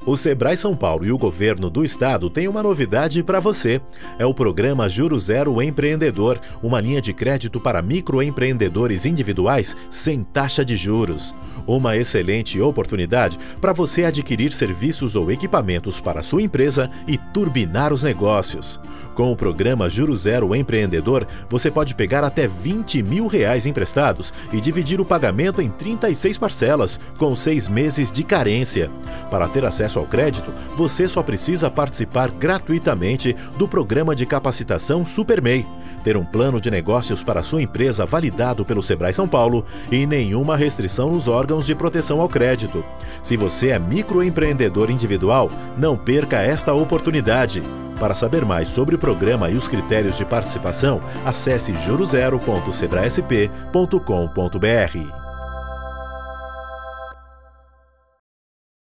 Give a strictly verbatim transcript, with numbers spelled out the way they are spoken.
O Sebrae São Paulo e o Governo do Estado têm uma novidade para você. É o programa Juro Zero Empreendedor, uma linha de crédito para microempreendedores individuais sem taxa de juros. Uma excelente oportunidade para você adquirir serviços ou equipamentos para a sua empresa e turbinar os negócios. Com o programa Juro Zero Empreendedor, você pode pegar até vinte mil reais emprestados e dividir o pagamento em trinta e seis parcelas, com seis meses de carência. Para ter acesso ao crédito, você só precisa participar gratuitamente do programa de capacitação SuperMEI, ter um plano de negócios para sua empresa validado pelo Sebrae São Paulo e nenhuma restrição nos órgãos de proteção ao crédito. Se você é microempreendedor individual, não perca esta oportunidade. Para saber mais sobre o programa e os critérios de participação, acesse juro zero ponto sebraesp ponto com ponto br.